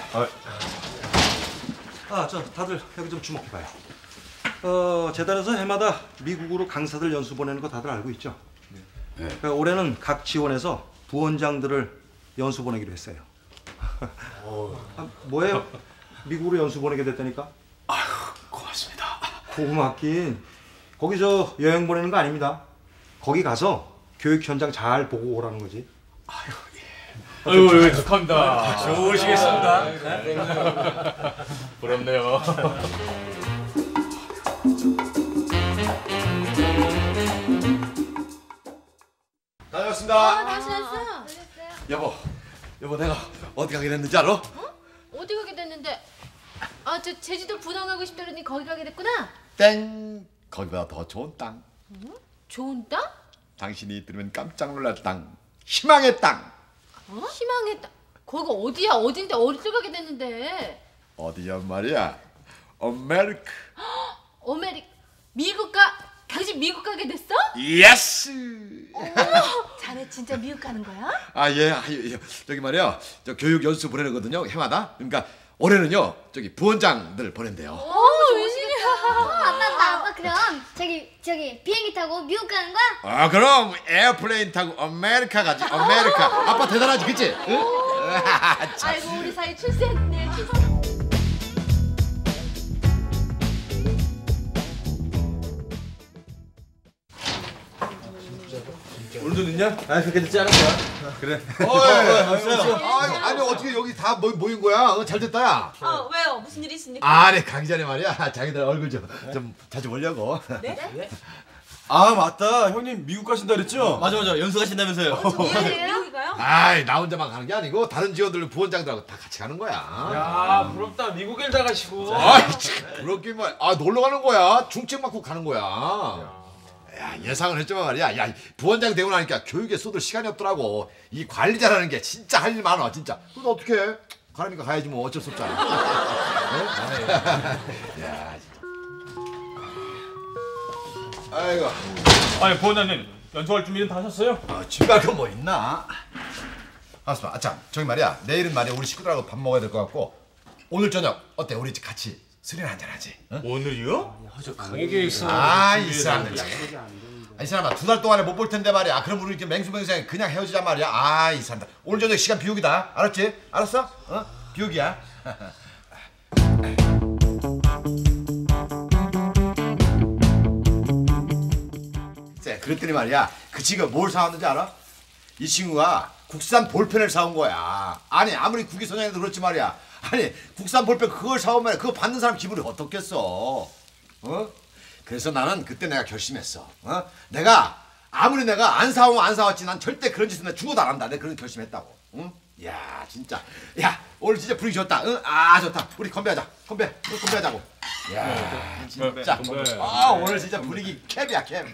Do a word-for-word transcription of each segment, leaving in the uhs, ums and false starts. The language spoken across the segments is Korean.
아, 아, 저 다들 여기 좀 주목해봐요. 어, 재단에서 해마다 미국으로 강사들 연수 보내는 거 다들 알고 있죠? 네. 그러니까 올해는 각 지원에서 부원장들을 연수 보내기로 했어요. 아, 뭐예요? 미국으로 연수 보내게 됐다니까? 아유, 고맙습니다. 고맙긴. 거기 저 여행 보내는 거 아닙니다. 거기 가서 교육 현장 잘 보고 오라는 거지. 아유, 예. 아유, 예, 축하합니다. 아, 좋으시겠습니다. 아, 네. 부럽네요. 다녀왔습니다. 아, 다시 왔어. 여보, 여보 내가 어디 가게 됐는지 알아? 어? 어디 가게 됐는데? 아, 저 제주도 분당 가고 싶다 그러니 거기 가게 됐구나. 땡. 거기보다 더 좋은 땅. 어? 좋은 땅? 당신이 들으면 깜짝 놀랄 땅. 희망의 땅. 어? 희망의 땅. 거기가 어디야? 어딘데? 어디서 가게 됐는데? 어디야 말이야? 아메리카. 어메리 미국 가? 당신 미국 가게 됐어? 예스. 자네 진짜 미국 가는 거야? 아 예, 아, 예, 예. 저기 말이야, 저 교육 연수 보내거든요 해마다. 그러니까 올해는요 저기 부원장들 보낸대요. 오, 웬일이야? 아빠, 아빠, 아빠 그럼 저기 저기 비행기 타고 미국 가는 거야? 아 그럼 에어플레인 타고 아메리카 가지. 아메리카. 아빠 대단하지, 그치? 응? 아이고 우리 사이 출세했네. 출세. 오늘도 늦냐? 아, 그렇게 늦지 않았어. 그래. 어이, 아니, 아니 어떻게 여기 다 모, 모인 거야? 어, 잘 됐다 야. 어, 왜요? 무슨 일이 있습니까? 아니 가기 전에 말이야 자기들 얼굴 좀, 좀 자주 보려고. 네? 아, 맞다. 형님 미국 가신다 그랬죠? 맞아 맞아 연수 가신다면서요. 미국이 가요? 아이 나 혼자만 가는 게 아니고 다른 직원들 부원장들하고 다 같이 가는 거야. 야, 부럽다. 미국에 다 가시고. 아이 참 그렇게만 아 놀러 가는 거야. 중증 맞고 가는 거야. 야 예상을 했지만 말이야. 야 부원장 되고 나니까 교육에 쏟을 시간이 없더라고. 이 관리자라는 게 진짜 할 일 많아 진짜. 그래도 어떻게 해? 가라니까 가야지 뭐 어쩔 수 없잖아. 야 진짜. 아이고. 아니, 부원장님, 연수할 준비는 다 하셨어요? 아, 준비할 건 뭐 있나? 알았어. 아, 참, 저기 말이야. 내일은 말이야 우리 식구들하고 밥 먹어야 될 것 같고 오늘 저녁 어때? 우리 같이 술이나 한잔 하지? 응? 오늘이요? 저 강의 계획서. 아, 이 사람들 참. 아, 이 사람아 두 달 동안에 못 볼 텐데 말이야. 그럼 우리 이렇게 맹수맹수하게 그냥 헤어지자 말이야. 아, 이 사람들. 오늘 저녁 시간 비우기다. 알았지? 알았어? 어? 비우기야. 그랬더니 말이야 그 친구가 뭘 사왔는지 알아? 이 친구가 국산 볼펜을 사온 거야. 아니 아무리 국위 선양해도 그렇지 말이야. 아니 국산 볼펜 그걸 사오면 그거 받는 사람 기분이 어떻겠어? 어? 그래서 나는 그때 내가 결심했어. 어? 내가 아무리 내가 안 사오면 안 사왔지 난 절대 그런 짓은 내가 죽어도 안 한다. 내가 그런 결심했다고. 응? 야 진짜 야 오늘 진짜 분위기 좋다. 응? 아 좋다. 우리 건배하자. 건배. 응, 건배하자고. 야 진짜 건배. 아 오늘 진짜 분위기 캡이야 캡.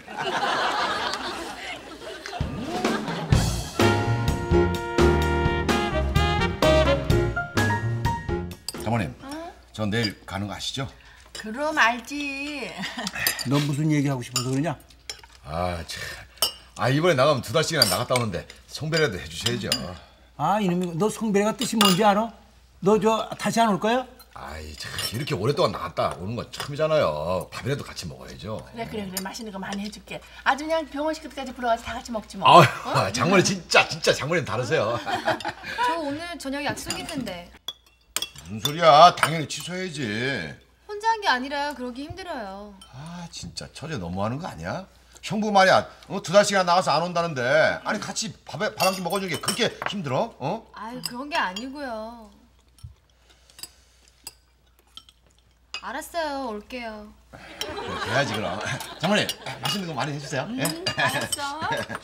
사모님, 어? 저 내일 가는 거 아시죠? 그럼 알지. 너 무슨 얘기하고 싶어서 그러냐? 아 참, 아 이번에 나가면 두 달씩이나 나갔다 오는데 성배라도 해주셔야죠. 아 이놈이 너 성배가 뜻이 뭔지 알아? 너 저 다시 안 올 거야? 아이 참 이렇게 오랫동안 나갔다 오는 건 처음이잖아요. 밥이라도 같이 먹어야죠. 그래 그래 그래 맛있는 거 많이 해줄게. 아주 그냥 병원 식구들까지 불러와서 다 같이 먹지 뭐. 아 어? 장모님 진짜 진짜 장모님 다르세요. 저 오늘 저녁 약속 있는데. 무슨 소리야? 당연히 취소해야지. 혼자 한 게 아니라 그러기 힘들어요. 아 진짜 처제 너무하는 거 아니야? 형부 말이야 어, 두 달씩이나 나가서 안 온다는데 아니 같이 밥에 밥 한 끼 먹어주는 게 그렇게 힘들어? 어? 아유, 그런 게 아니고요. 알았어요, 올게요. 그래, 돼야지 그럼. 장모님 맛있는 거 많이 해주세요. 예? 음, 알았어.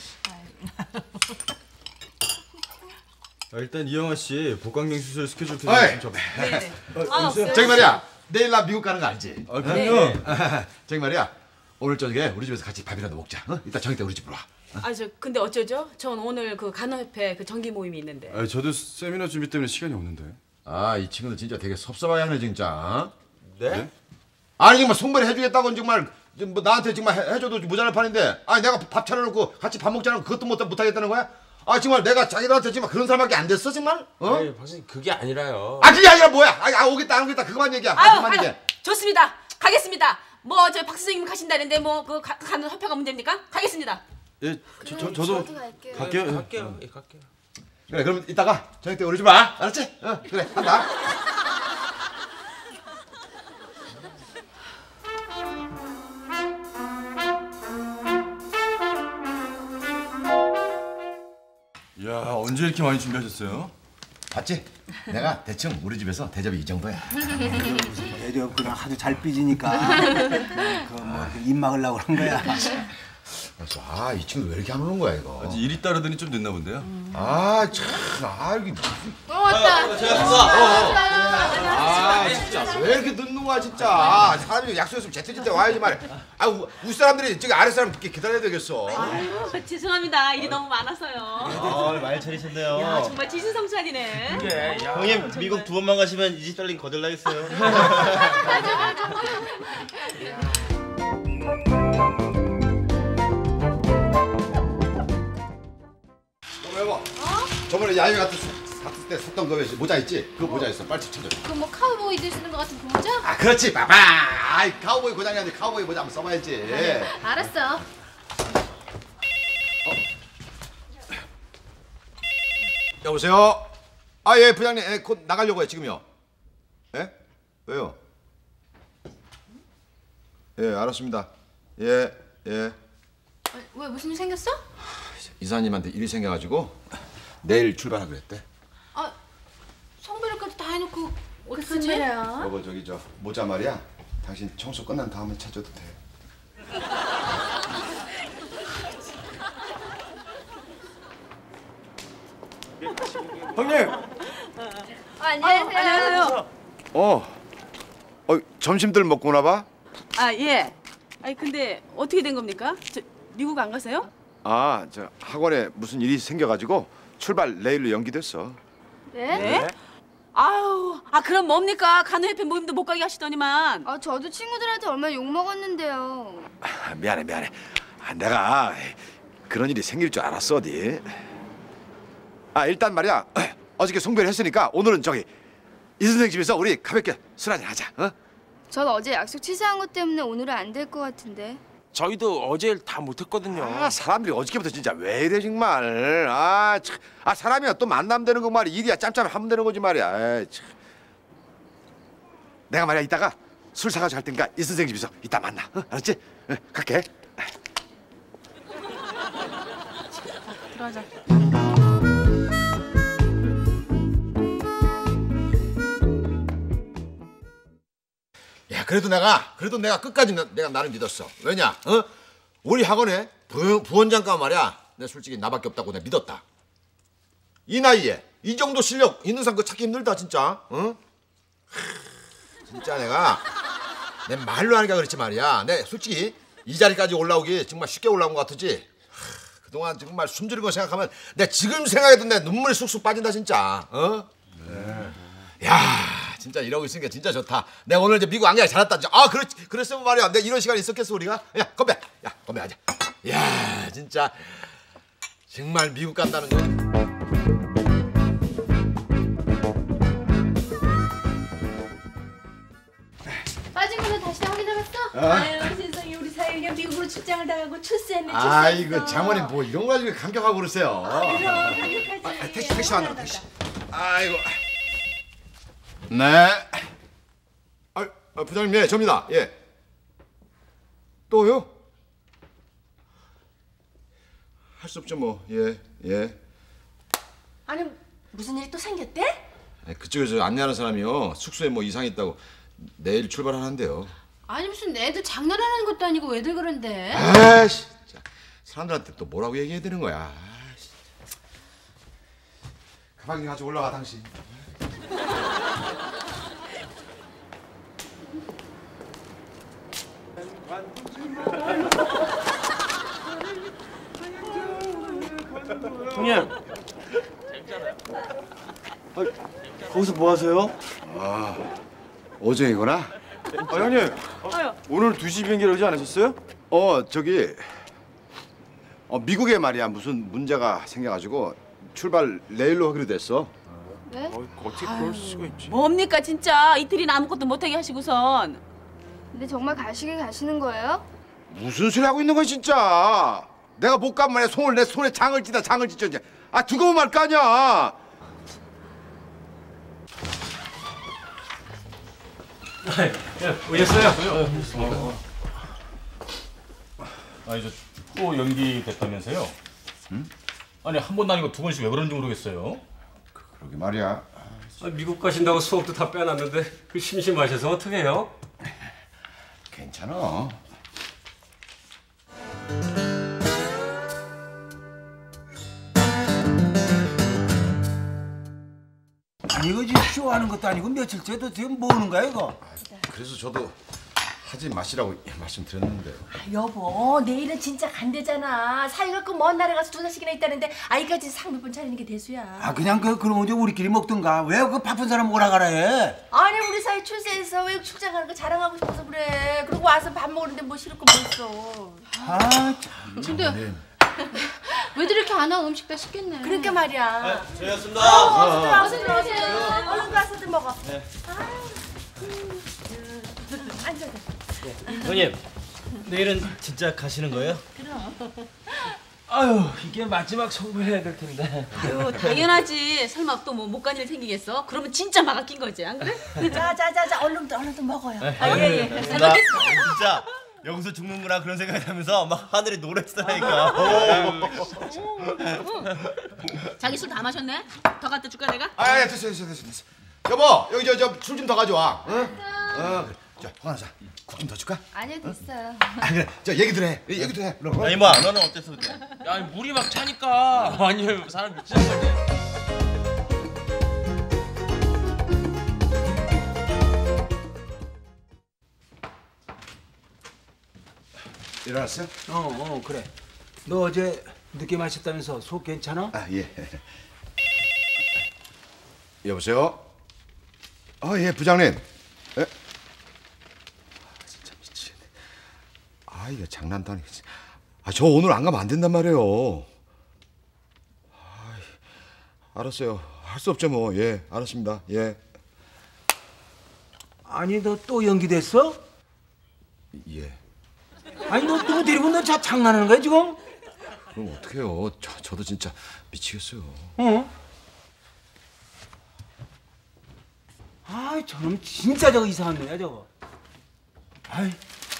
아, 일단 이영아 씨 복강경 수술 스케줄 어이! 그냥 좀. 네네. 어, 아, 없어요? 저기 말이야 내일 나 미국 가는 거 알지? 아, 그럼요. 저기 말이야 오늘 저녁에 우리 집에서 같이 밥이라도 먹자. 어? 이따 저녁 때 우리 집으로 와. 아, 저 근데 어쩌죠? 전 오늘 그 간호협회 그 정기 모임이 있는데. 아, 저도 세미나 준비 때문에 시간이 없는데. 아 이 친구들 진짜 되게 섭섭하네 진짜. 네? 아니 정말 송배를 해주겠다고 정말 뭐 나한테 정말 해, 해줘도 모자랄 판인데 아니 내가 밥 차려놓고 같이 밥 먹자는 그것도 못, 못하겠다는 거야? 아 정말 내가 자기들한테 지금 그런 사람밖에 안 됐어 정말? 어? 아니, 박사님 그게 아니라요. 아 그게 아니라 뭐야? 아, 아 오겠다 안 오겠다 그만 얘기야. 아, 아유, 그만 아유, 얘기해. 좋습니다. 가겠습니다. 뭐 저 박 선생님 가신다는데 뭐 그 가는 화표가 문제입니까? 가겠습니다. 예, 저, 저 저도 갈게요. 갈게요. 예. 갈게요. 예, 갈게요. 그래 그럼 이따가 저녁 때 오르지 마. 알았지? 어 그래 간다. 야 언제 이렇게 많이 준비하셨어요? 봤지? 내가 대충 우리 집에서 대접이 이 정도야. 애들 그냥 하도 잘 삐지니까 그뭐 입 막으려고 그런 거야. 그래서 아 이 친구 왜 이렇게 안 오는 거야 이거? 아직 일이 따르더니 좀 늦나 본데요? 아 참, 아 이게 무슨? 어 왔다. 아 진짜 왜 이렇게 늦는 거야 진짜? 아, 사람이 약속했으면 제때 제때 와야지 말이야. 아 우, 우 사람들이 저기 아래 사람 이렇게 기다려야 되겠어. 아유, 죄송합니다. 일이 너무 많아서요. 아, 많이 차리셨네요. 야, 정말 지신성찬이네. 형님 미국 두 번만 가시면 이집 달링 거들나겠어요. 너 여보. 어? 저번에 야외 갔을 갔을 때 샀던 거 모자 있지? 그 모자 있어. 빨리 찾아. 그 뭐 카우보이들 쓰는 것 같은 그 모자? 아 그렇지 봐봐. 아이 카우보이 고장이 아닌데 카우보이 모자 한번 써봐야지. 알았어. 여보세요. 아 예 부장님 예, 곧 나가려고요 지금요. 예? 왜요? 예 알았습니다. 예 예. 아, 왜 무슨 일 생겼어? 이사님한테 일이 생겨가지고 내일 출발하기로 했대. 아 성별까지 다 해놓고 어떡하지? 여보 저기 저 모자 말이야. 당신 청소 끝난 다음에 찾아도 돼. 형님! 어, 안녕하세요. 안녕하세요. 어. 어 점심들 먹고 오나 봐? 아 예. 아니 근데 어떻게 된 겁니까? 저 미국 안 가세요? 아 저 학원에 무슨 일이 생겨가지고 출발 내일로 연기됐어. 네? 아유, 아 그럼 뭡니까? 간호협회 모임도 못 가게 하시더니만. 아, 저도 친구들한테 얼마나 욕 먹었는데요. 아, 미안해 미안해. 아, 내가 그런 일이 생길 줄 알았어 어디. 아 일단 말이야 어저께 송별했으니까 오늘은 저기 이 선생 집에서 우리 가볍게 술 한잔 하자. 어? 전 어제 약속 취소한 것 때문에 오늘은 안 될 것 같은데. 저희도 어제 다 못했거든요. 아 사람들이 어저께부터 진짜 왜 이래 정말. 아, 참. 아 사람이야 또 만나면 되는 거 말이야. 일이야 짬짬 하면 되는 거지 말이야. 에이, 참. 내가 말이야 이따가 술 사가지고 갈 테니까 이 선생 집에서 이따 만나. 어? 알았지? 어, 갈게. 들어가자. 야 그래도 내가 그래도 내가 끝까지 나, 내가 나를 믿었어. 왜냐? 어? 우리 학원에 부, 부원장과 말이야. 내가 솔직히 나밖에 없다고 내가 믿었다. 이 나이에 이 정도 실력 있는 사람 그 찾기 힘들다 진짜. 어? 하, 진짜 내가 내 말로 하니까 그렇지 말이야. 내 솔직히 이 자리까지 올라오기 정말 쉽게 올라온 것 같지. 하, 그동안 정말 숨지는 거 생각하면 내 지금 생각해도 내 눈물이 쑥쑥 빠진다 진짜. 어? 네. 야. 진짜 이러고 있으니까 진짜 좋다. 내가 오늘 이제 미국 안 가기 잘했다. 아, 그렇 그랬으면 말이야. 내가 이런 시간이 있었겠어 우리가? 야, 건배. 야, 건배하자. 야, 진짜 정말 미국 간다는 거. 빠진 거는 다시 확인해봤어? 아유 세상에 우리 사위가 미국으로 출장을 당하고 출세했네. 아, 이거 장모님 뭐 이런 거 가지고 감격하고 그러세요. 아, 택시 택시 왔나 택시. 아이고. 네. 아, 아 부장님, 예, 접니다. 예. 또요? 할 수 없죠 뭐. 예, 예. 아니 무슨 일이 또 생겼대? 아니, 그쪽에서 안내하는 사람이요. 숙소에 뭐 이상이 있다고 내일 출발하는데요. 아니 무슨 애들 장난하는 것도 아니고 왜들 그런데? 아씨, 사람들한테 또 뭐라고 얘기해야 되는 거야. 아이씨. 가방 좀 가지고 올라가 당신. 형님. 아, 거기서 뭐 하세요? 아, 오정이구나. 아 형님! 오늘 두 시 비행기라고 하지 않으셨어요? 어, 저기 어, 미국에 말이야 무슨 문제가 생겨가지고 출발 내일로 하기로 됐어. 네? 어떻게 그럴 수가 있지? 뭡니까 진짜 이틀이나 아무것도 못하게 하시고선. 근데 정말 가시게 가시는 거예요? 무슨 소리 하고 있는 거야 진짜. 내가 못 가면 말이야 손을 내 손에 장을 찌다 장을 찢어 이제. 아 두고 보면 말 거 아니야. 오셨어요? 아니 저 또 연기됐다면서요? 응? 아니 한 번도 아니고 두 번씩 왜 그런지 모르겠어요. 그러게 말이야. 아, 미국 가신다고 수업도 다 빼놨는데 그 심심하셔서 어떻게 해요? 괜찮아. 아니 이거 지금 쇼하는 것도 아니고 며칠째도 지금 뭐 하는 거야 이거? 그래서 저도 하지 마시라고 말씀드렸는데. 여보 내일은 진짜 간대잖아. 사이가 그 먼 나라에 가서 두 달씩이나 있다는데 아이까지 상 몇 번 차리는 게 대수야. 아 그냥 그 그러면 이제 우리끼리 먹든가. 왜 그 바쁜 사람 오라 가라 해? 아니 우리 사이 출세해서 외국 출장 가는 거 자랑하고 싶어서 그래. 그리고 와서 밥 먹는데 뭐 싫을 거 뭐 있어. 아 참. 근데 왜들 이렇게 안 하고 음식 다 시켰네. 그러니까 말이야. 저희였습니다. 어서 들어 어서 들어오세요. 얼른 가서들 먹어. 네. 앉아. 형님, 내일은 진짜 가시는 거예요? 아유 이게 마지막 선거해야 될 텐데. 아유 당연하지. 설마 또 뭐 못 간 일 생기겠어? 그러면 진짜 막아 낀 거지 안 그래? 자자자자 얼른 얼른 또 먹어요. 아예예. 잘 나 먹겠어. 진짜 여기서 죽는구나 그런 생각이 나면서 막 하늘이 노랬다니까. 자기 술 다 마셨네? 더 갖다 줄까 내가? 아, 예, 됐어, 됐어, 됐어, 됐어. 여보, 여기 저 저 술 좀 더 가져와. 응? 어, 그래. 자, 홍하나 자, 국 좀 더 줄까? 아니요, 됐어요. 아, 그래. 자, 얘기들 해. 얘기들 해. 그럼. 야 이모야, 너는 어땠어 그때? 야 물이 막 차니까 아니 사람 미치는 거지. 일어났어요? 어, 어 그래. 너 어제 늦게 마셨다면서 속 괜찮아? 아, 예. 여보세요? 아, 예, 부장님. 예? 아, 진짜 미치겠네. 아, 이거 장난도 아니고. 아, 저 오늘 안 가면 안 된단 말이에요. 아, 알았어요. 할 수 없죠, 뭐. 예, 알았습니다. 예. 아니 너 또 연기됐어? 예. 아니 너 누구 데리고 너 자 장난하는 거야 지금? 그럼 어떡해요. 저, 저도 진짜 미치겠어요. 어? 아 저놈 진짜 저거 이상한 놈이야 저거. 아이.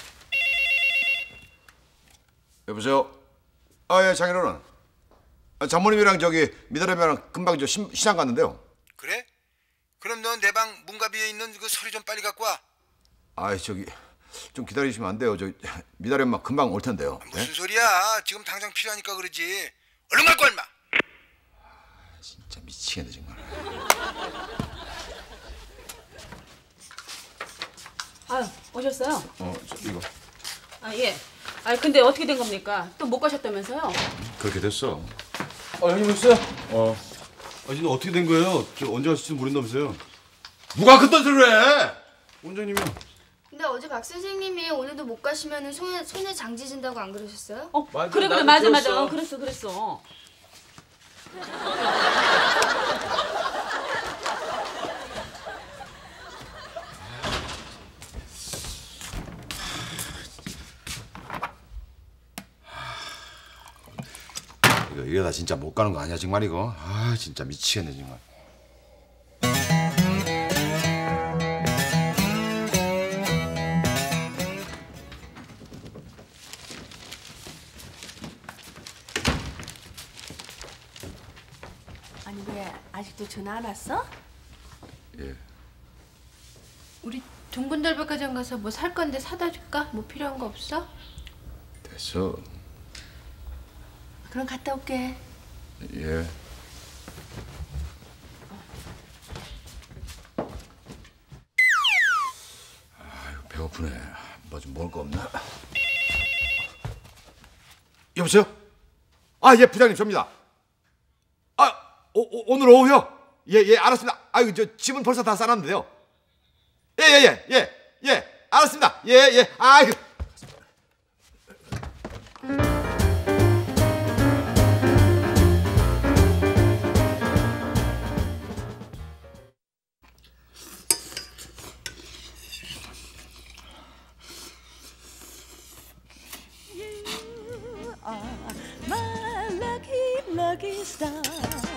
여보세요? 아, 예, 장인어른. 아, 장모님이랑 저기 미다람이랑 금방 저 시, 시장 갔는데요. 그래? 그럼 넌 내 방 문가비에 있는 그 서류 좀 빨리 갖고 와. 아이, 저기 좀 기다리시면 안 돼요. 저 미다리 엄마 금방 올 텐데요. 무슨 네? 소리야? 지금 당장 필요하니까 그러지. 얼른 갖고 와, 임마. 진짜 미치겠네 정말. 아유 오셨어요? 어, 저, 이거 아 예. 아 근데 어떻게 된 겁니까? 또 못 가셨다면서요? 그렇게 됐어. 어, 형님 오셨어요? 어. 아, 진짜 어떻게 된 거예요? 저 언제 가실지 모른다면서요? 누가 그딴 소리를 해? 원장님이요. 근데 어제 박 선생님이 오늘도 못 가시면은 손에 손에 장지 진다고 안 그러셨어요? 어 맞아, 그래 그래 나도 맞아 들었어. 맞아. 어, 그랬어 그랬어. 이거 이러다 진짜 못 가는 거 아니야 정말 이거? 아, 진짜 미치겠네 정말. 아니 왜 아직도 전화 안 왔어? 예. 우리 동군달백화점 가서 뭐 살 건데 사다 줄까? 뭐 필요한 거 없어? 됐어. 그럼 갔다 올게. 예. 아유, 배고프네. 뭐 좀 먹을 거 없나? 여보세요? 아, 예, 부장님 접니다. 아, 오, 오, 오늘 오후요? 예, 예, 알았습니다. 아유, 저 집은 벌써 다 싸놨는데요. 예, 예, 예, 예, 예, 알았습니다. 예, 예, 아이고. lucky star.